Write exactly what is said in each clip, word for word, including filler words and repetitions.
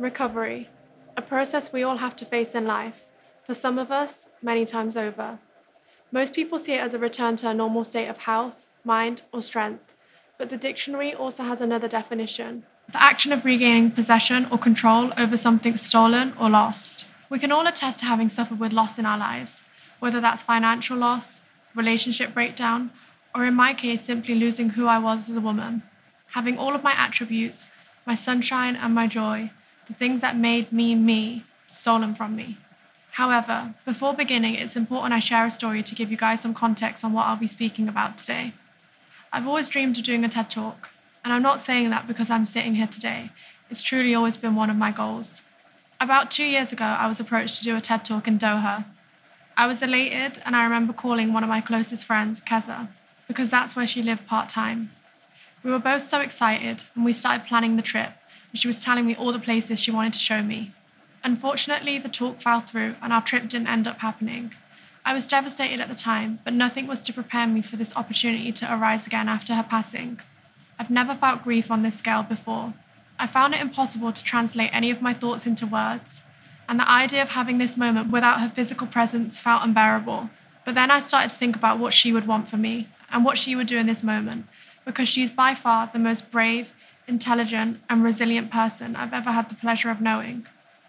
Recovery, a process we all have to face in life, for some of us, many times over. Most people see it as a return to a normal state of health, mind, or strength, but the dictionary also has another definition: the action of regaining possession or control over something stolen or lost. We can all attest to having suffered with loss in our lives, whether that's financial loss, relationship breakdown, or in my case, simply losing who I was as a woman. Having all of my attributes, my sunshine and my joy, the things that made me me, stolen from me. However, before beginning, it's important I share a story to give you guys some context on what I'll be speaking about today. I've always dreamed of doing a TED Talk, and I'm not saying that because I'm sitting here today. It's truly always been one of my goals. About two years ago, I was approached to do a TED Talk in Doha. I was elated, and I remember calling one of my closest friends, Keza, because that's where she lived part-time. We were both so excited, and we started planning the trip, and she was telling me all the places she wanted to show me. Unfortunately, the talk fell through, and our trip didn't end up happening. I was devastated at the time, but nothing was to prepare me for this opportunity to arise again after her passing. I've never felt grief on this scale before. I found it impossible to translate any of my thoughts into words, and the idea of having this moment without her physical presence felt unbearable. But then I started to think about what she would want for me, and what she would do in this moment, because she's by far the most brave, intelligent, and resilient person I've ever had the pleasure of knowing.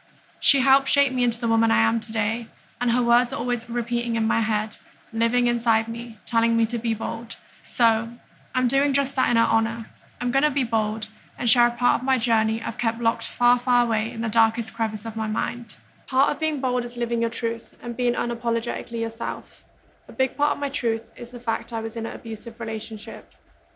She helped shape me into the woman I am today, and her words are always repeating in my head, living inside me, telling me to be bold. So, I'm doing just that in her honor. I'm going to be bold and share a part of my journey I've kept locked far, far away in the darkest crevice of my mind. Part of being bold is living your truth and being unapologetically yourself. A big part of my truth is the fact I was in an abusive relationship.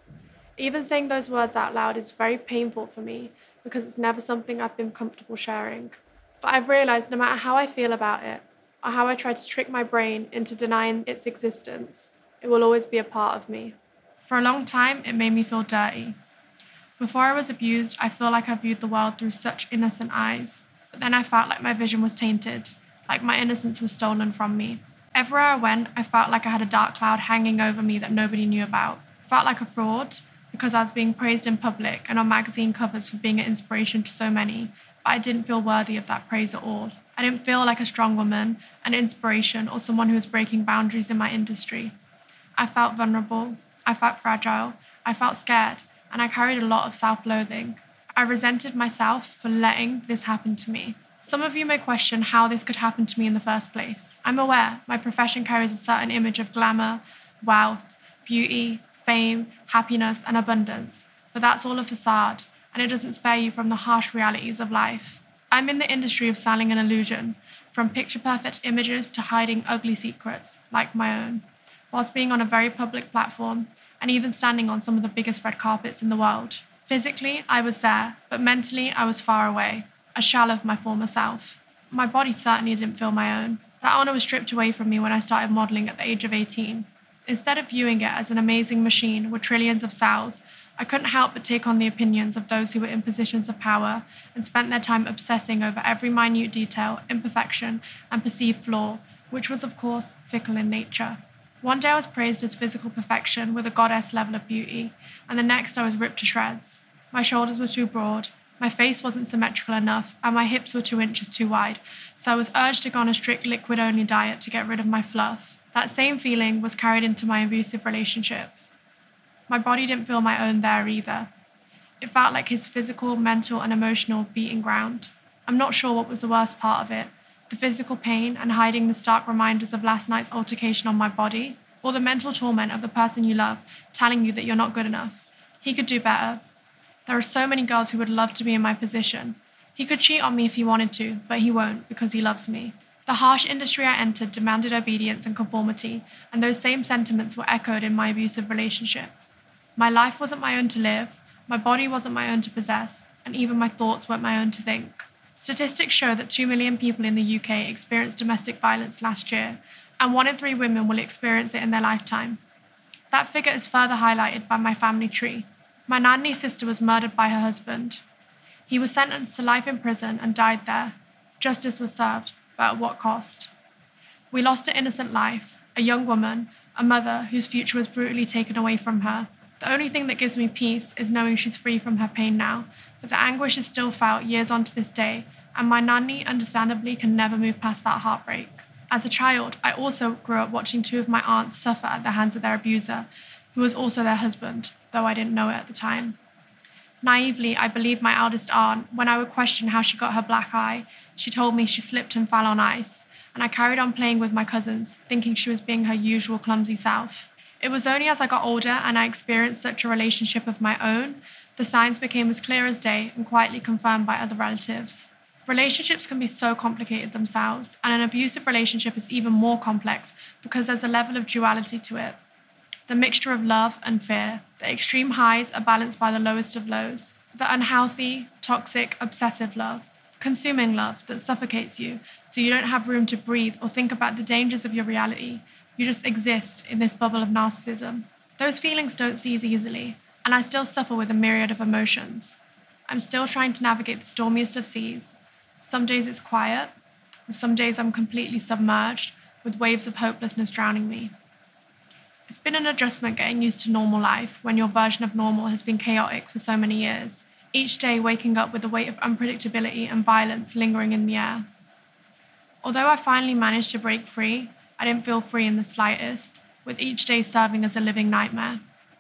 Even saying those words out loud is very painful for me because it's never something I've been comfortable sharing. But I've realized no matter how I feel about it, or how I try to trick my brain into denying its existence, it will always be a part of me. For a long time, it made me feel dirty. Before I was abused, I feel like I viewed the world through such innocent eyes, but then I felt like my vision was tainted, like my innocence was stolen from me. Everywhere I went, I felt like I had a dark cloud hanging over me that nobody knew about. I felt like a fraud, because I was being praised in public and on magazine covers for being an inspiration to so many, but I didn't feel worthy of that praise at all. I didn't feel like a strong woman, an inspiration, or someone who was breaking boundaries in my industry. I felt vulnerable, I felt fragile, I felt scared, and I carried a lot of self-loathing. I resented myself for letting this happen to me. Some of you may question how this could happen to me in the first place. I'm aware my profession carries a certain image of glamour, wealth, beauty, fame, happiness, and abundance, but that's all a facade, and it doesn't spare you from the harsh realities of life. I'm in the industry of selling an illusion, from picture-perfect images to hiding ugly secrets, like my own, whilst being on a very public platform, and even standing on some of the biggest red carpets in the world. Physically, I was there, but mentally, I was far away, a shell of my former self. My body certainly didn't feel my own. That honor was stripped away from me when I started modeling at the age of eighteen. Instead of viewing it as an amazing machine with trillions of cells, I couldn't help but take on the opinions of those who were in positions of power and spent their time obsessing over every minute detail, imperfection, and perceived flaw, which was, of course, fickle in nature. One day I was praised as physical perfection with a goddess level of beauty, and the next I was ripped to shreds. My shoulders were too broad, my face wasn't symmetrical enough, and my hips were two inches too wide, so I was urged to go on a strict liquid-only diet to get rid of my fluff. That same feeling was carried into my abusive relationship. My body didn't feel my own there either. It felt like his physical, mental, and emotional beating ground. I'm not sure what was the worst part of it, the physical pain and hiding the stark reminders of last night's altercation on my body, or the mental torment of the person you love telling you that you're not good enough. He could do better. There are so many girls who would love to be in my position. He could cheat on me if he wanted to, but he won't because he loves me. The harsh industry I entered demanded obedience and conformity, and those same sentiments were echoed in my abusive relationship. My life wasn't my own to live, my body wasn't my own to possess, and even my thoughts weren't my own to think. Statistics show that two million people in the U K experienced domestic violence last year, and one in three women will experience it in their lifetime. That figure is further highlighted by my family tree. My nanny's sister was murdered by her husband. He was sentenced to life in prison and died there. Justice was served, but at what cost? We lost an innocent life, a young woman, a mother whose future was brutally taken away from her. The only thing that gives me peace is knowing she's free from her pain now, but the anguish is still felt years on to this day, and my nanny understandably can never move past that heartbreak. As a child, I also grew up watching two of my aunts suffer at the hands of their abuser, who was also their husband, though I didn't know it at the time. Naively, I believed my eldest aunt. When I would question how she got her black eye, she told me she slipped and fell on ice, and I carried on playing with my cousins, thinking she was being her usual clumsy self. It was only as I got older and I experienced such a relationship of my own, the signs became as clear as day and quietly confirmed by other relatives. Relationships can be so complicated themselves, and an abusive relationship is even more complex because there's a level of duality to it. The mixture of love and fear. The extreme highs are balanced by the lowest of lows. The unhealthy, toxic, obsessive love. Consuming love that suffocates you, so you don't have room to breathe or think about the dangers of your reality. You just exist in this bubble of narcissism. Those feelings don't cease easily, and I still suffer with a myriad of emotions. I'm still trying to navigate the stormiest of seas. Some days it's quiet, and some days I'm completely submerged, with waves of hopelessness drowning me. It's been an adjustment getting used to normal life when your version of normal has been chaotic for so many years, each day waking up with the weight of unpredictability and violence lingering in the air. Although I finally managed to break free, I didn't feel free in the slightest, with each day serving as a living nightmare.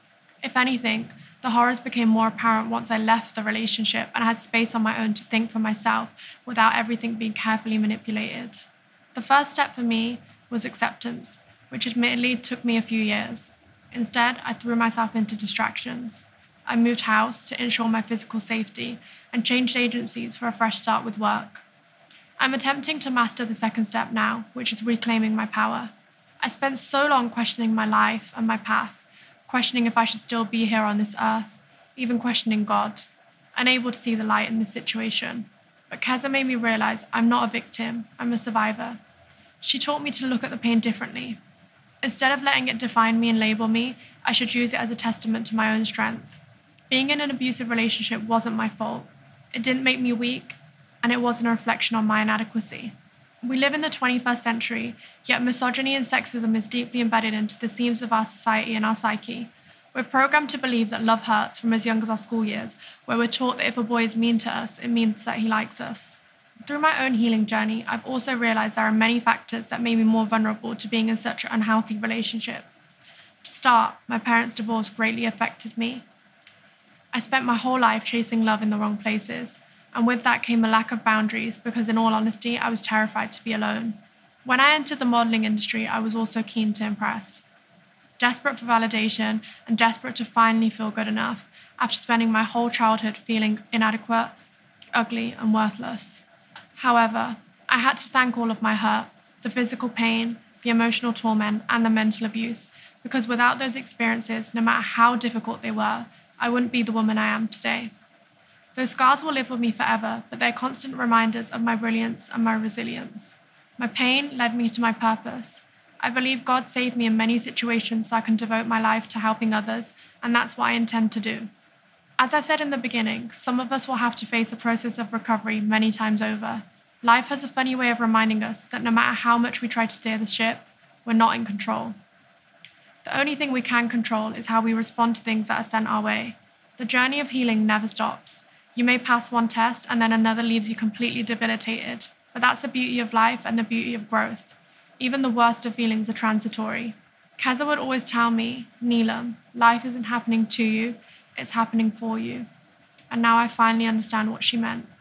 If anything, the horrors became more apparent once I left the relationship and had space on my own to think for myself without everything being carefully manipulated. The first step for me was acceptance, which admittedly took me a few years. Instead, I threw myself into distractions. I moved house to ensure my physical safety and changed agencies for a fresh start with work. I'm attempting to master the second step now, which is reclaiming my power. I spent so long questioning my life and my path, questioning if I should still be here on this earth, even questioning God, unable to see the light in this situation. But Keza made me realize I'm not a victim, I'm a survivor. She taught me to look at the pain differently. Instead of letting it define me and label me, I should use it as a testament to my own strength. Being in an abusive relationship wasn't my fault. It didn't make me weak, and it wasn't a reflection on my inadequacy. We live in the twenty-first century, yet misogyny and sexism is deeply embedded into the seams of our society and our psyche. We're programmed to believe that love hurts from as young as our school years, where we're taught that if a boy is mean to us, it means that he likes us. Through my own healing journey, I've also realized there are many factors that made me more vulnerable to being in such an unhealthy relationship. To start, my parents' divorce greatly affected me. I spent my whole life chasing love in the wrong places, and with that came a lack of boundaries because, in all honesty, I was terrified to be alone. When I entered the modelling industry, I was also keen to impress. Desperate for validation and desperate to finally feel good enough after spending my whole childhood feeling inadequate, ugly, and worthless. However, I had to thank all of my hurt, the physical pain, the emotional torment, and the mental abuse, because without those experiences, no matter how difficult they were, I wouldn't be the woman I am today. Those scars will live with me forever, but they're constant reminders of my brilliance and my resilience. My pain led me to my purpose. I believe God saved me in many situations so I can devote my life to helping others, and that's what I intend to do. As I said in the beginning, some of us will have to face a process of recovery many times over. Life has a funny way of reminding us that no matter how much we try to steer the ship, we're not in control. The only thing we can control is how we respond to things that are sent our way. The journey of healing never stops. You may pass one test and then another leaves you completely debilitated. But that's the beauty of life and the beauty of growth. Even the worst of feelings are transitory. Keza would always tell me, Neelam, life isn't happening to you, it's happening for you. And now I finally understand what she meant.